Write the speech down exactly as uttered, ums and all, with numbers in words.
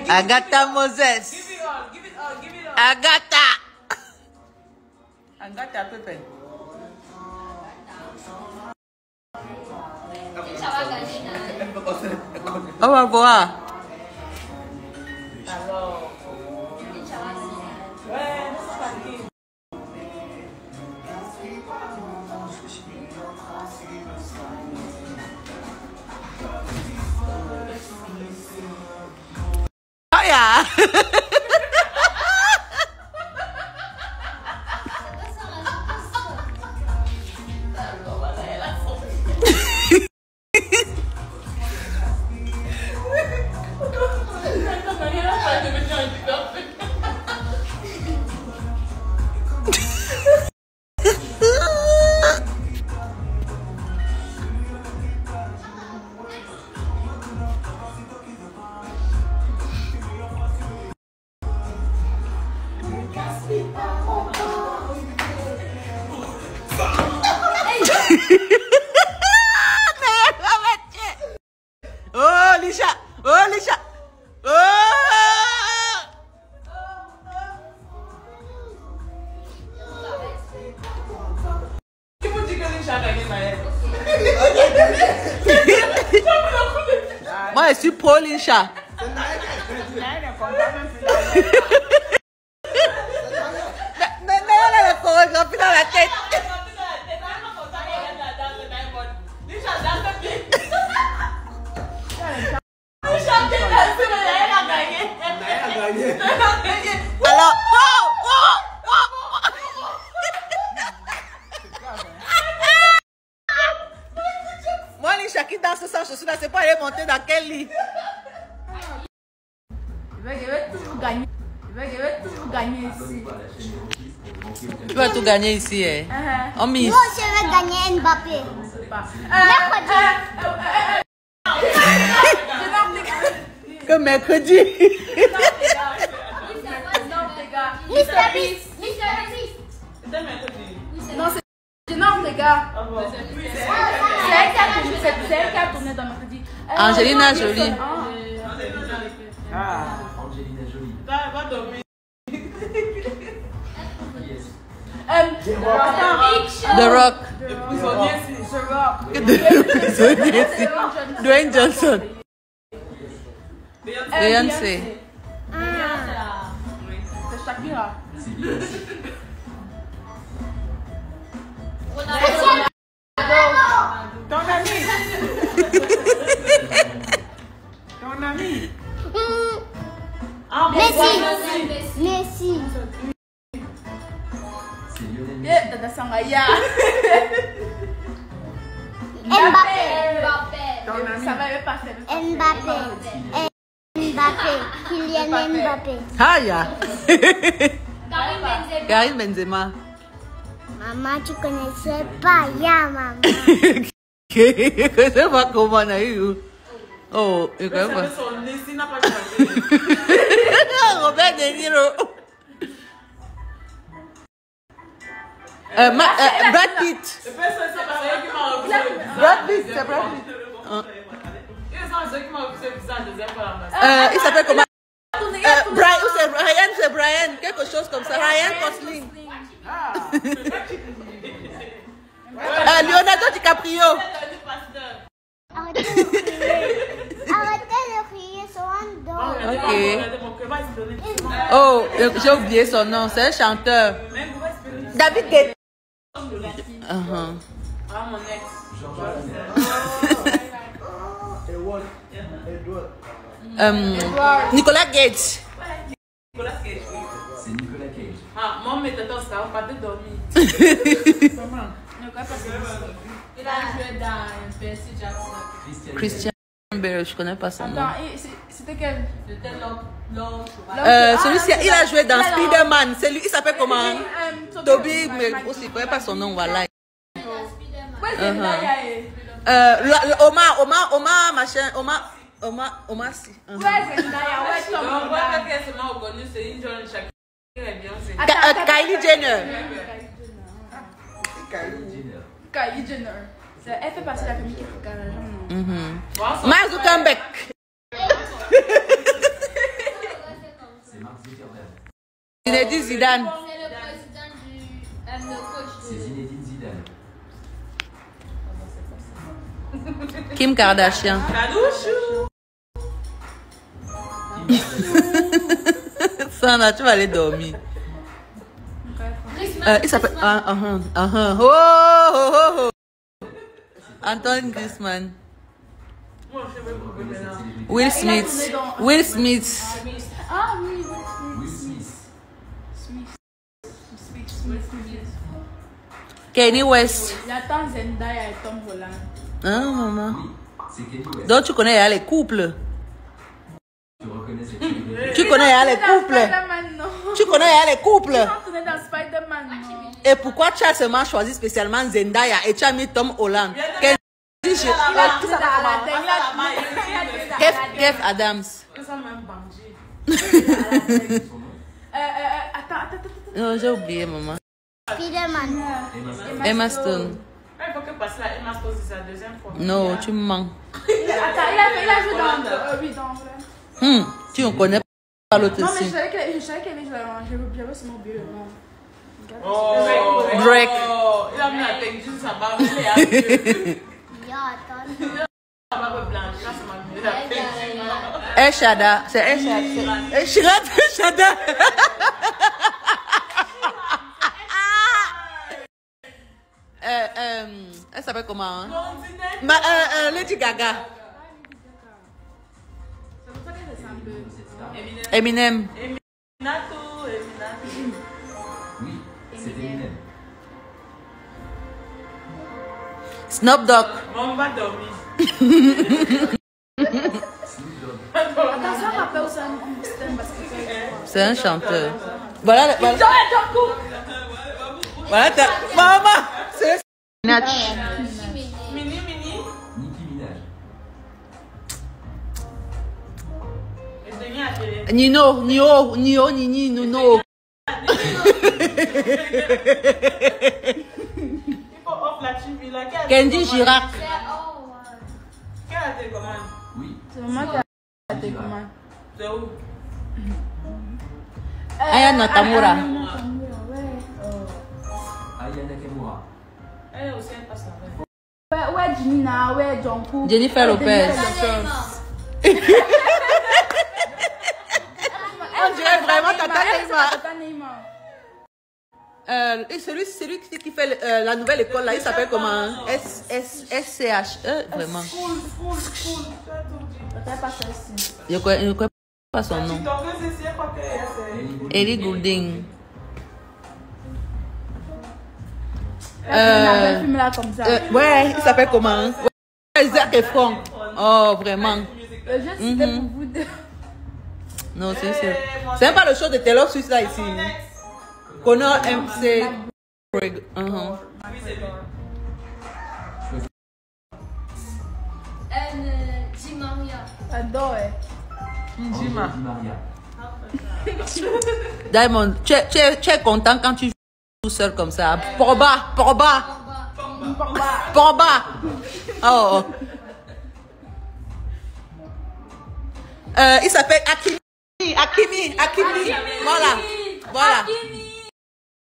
Agatha Moses. Give it all, give it all, give it all. Agatha. Agatha Pepe. Au revoir. Alors. Ouais, c'est parti. Oh yeah. Oh, Lisha! Oh, Lisha! Oh! Tu peux dire que Lisha a gagné ma haine. Moi, je suis pro Lisha. Mais elle a la chorégraphie dans la tête. Alors, oh, oh, oh, oh. Moi, Lisha qui danse sans chaussures, je ne sais pas, elle est montée dans quel lit. Je vais toujours gagner. Je vais toujours gagner ici. Tu vas tout gagner ici, eh? Uh-huh. On mise. Moi, je vais gagner Mbappé. Mercredi. Que mercredi. mister Beast. mister Beast. C'était mercredi. Non, c'est énorme, les gars. Ah bon. C'est elle qui a tourné, c'est elle qui a tourné dans mercredi. Angelina Jolie. Ah. Angelina Jolie. Va, va dormir. The Rock. The Rock. Dwayne Johnson. Beyoncé. C'est Shakira. Ton ami. Ton ami. Ah, Messi. Messi. Yeah, Tata Sangaya. Mbappé. Ça va pas passer. Mbappé. Mbappé. Kylian Mbappé. Ah, ya. Karim Benzema. Maman, tu connaissais pas, ya, maman. Je sais pas comment on a eu. Oh, je connais pas. son nez, s'il n'a pas changé. Robert De Niro. Euh, ma, euh, Brad Pitt. Le personne, c'est pas celui qui m'a refusé le visa. Brad Pitt, c'est Brad Pitt. Ils sont ceux qui m'ont refusé le visa en deuxième fois la masse. Euh, il s'appelle comment? Euh, Brian, ou c'est Ryan, c'est Brian, quelque chose comme ça. Ryan Gosling. Euh, Leonardo DiCaprio. Arrêtez de crier. Arrêtez de crier, sur un dos. Ok. Oh, j'ai oublié son nom, c'est un chanteur. David Guetta. Uh-huh. Ah, mon ex. um, Nicolas Cage. Nicolas Cage. C'est Nicolas Cage. Ah, mon méthode, ça va pas te dormir. Il a joué dans Percy Jackson. Christian Bale, je connais pas son nom. Attends, c'était quel? C'était l'autre. Euh, celui-ci, il a joué dans Spider-Man. C'est lui, il s'appelle comment? Toby, mais aussi, je connais pas son nom, voilà. Uh-huh. Euh, la- la- Omar, Omar, Omar, machin, Omar, Omar, Omar, si. Uh-huh. Ouais, c'est Zendaya, ouais, Tom Donc, moi, Holland. quelqu'un se m'a reconnu, c'est une jeune Shakira et Beyoncé. Ka- euh, Kylie Jenner. Kylie Jenner. C'est- Elle fait partie de la famille qui regarde. Mhm. Bon, Mark Zuckerberg. Zinedine Zidane. C'est le président du. Euh, le coach C'est de. Zinedine Zidane. Kim Kardashian. Kadouchou. Sandra, tu vas aller dormir. Griezmann. Euh, il s'appelle. Ah, ah, ah, ah. Oh, oh, oh, oh. Antoine Griezmann. Moi, je sais même pas comment c'est. Will Smith. Will Smith. Ah oui, oui. Will Smith. Smith. Smith, Smith, Smith. Kanye West. Il attend Zendaya et Tom Holland. Hein, maman? Oui, c'est Kenny West. Donc, tu connais hein, les couples. Tu reconnais cette figure. Tu connais hein, les couples. Spider-Man, non. Tu connais hein, les couples. On est dans Spider-Man, non. Et pourquoi tu as seulement choisi spécialement Zendaya et tu as mis Tom Holland? Kanye West. Kev, Kev Adams. Ça même bandit. Euh, euh, euh, attends, attends, attends. Non, j'ai oublié, maman. Spider-Man. Emma Stone. Emma Stone. Il faut que passe là, Emma Stone, c'est sa deuxième fois. Non, tu me mens. Attends, il a, il a joué dans. Euh, oui, dans. Hmm, tu ne connais pas l'autre Non, mais je aussi. savais qu'elle je savais qu'elle avait joué. J'avais seulement oublié le nom. Oh, Drake. Oh, il a mis la tête juste sa barbe. Il est à Yo, attends. la barbe blanche. Là, c'est ma mieux. La tête. El Shada. C'est El Shada. El Shada. El Shada. Euh, euh, elle s'appelle comment? Hein? Ma, euh, euh, Lady Gaga. Eminem. Nato, Eminato. Oui, c'est Eminem. Snoop Dogg. Bon, on va dormir. Snoop Dogg. Attention, rappelle aussi un système parce que C'est un chanteur. Voilà. le- Voilà. Voilà ta... Maman. C'est Natch. Mini, mini. Nicki Minaj. Et c'est bien à télé. Nino. Nio. Nio. Nini. Nuno. Il faut off la chimie là. Qui a Candy télécommande? Girac. C'est. Oh, ouais. Qui a la télécommande? Oui. c'est maman qui a été comment. C'est où? Aya Nakamura. Aya Nakamura. Elle aussi, elle passe la veille. Ouais, ouais, Jimina, ouais, Jungkook. Jennifer Lopez. On dirait vraiment Tata Neymar. Tata Neymar. Euh, et celui, celui qui, qui fait euh, la nouvelle école là, il s'appelle comment? S S S C H E, vraiment. Cool, cool, cool. Tu as tout dit. Peut-être pas ça ici. Je ne connais, je ne connais pas son nom. Donc, c'est c'est quoi que c'est? Ellie Goulding. Elle a fait Euh, un film là comme ça. euh, ouais, il s'appelle comment? Ouais, Zac Efron. Oh, vraiment. Le jeu c'était pour vous deux. Non, c'est c'est. C'est même pas le show de Taylor Swift là ici. Connor M C. Uh-huh. Oui, c'est lui. Euh, Di Maria. J'adore, ouais. Njima. Di Maria. Diamond, tu es, tu, es, tu es content quand tu joues tout seul comme ça. Porba, Porba, Porba. Oh. Euh, il s'appelle Akimi. Akimi, Akimi. Voilà. Voilà.